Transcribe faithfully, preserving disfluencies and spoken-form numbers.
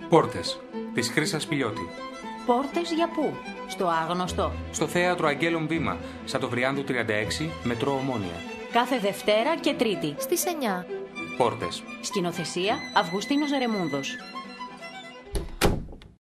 Πόρτες, της Χρύσας Πηλιώτη. Πόρτες για πού? Στο άγνωστο. Στο θέατρο Αγγέλων Βήμα, Σατοβριάνδου τριάντα έξι, Μετρό Ομόνια. Κάθε Δευτέρα και Τρίτη. Στις εννιά. Πόρτες. Σκηνοθεσία Αυγουστίνος Ρεμούνδος.